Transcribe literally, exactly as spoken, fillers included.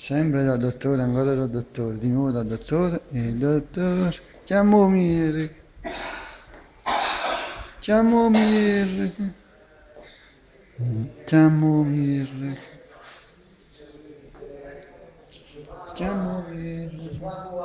Sempre dal dottore, ancora dal dottore, di nuovo dal dottore e il dottore. Chiamami Eric, chiamami Eric, chiamami Eric, chiamami Eric.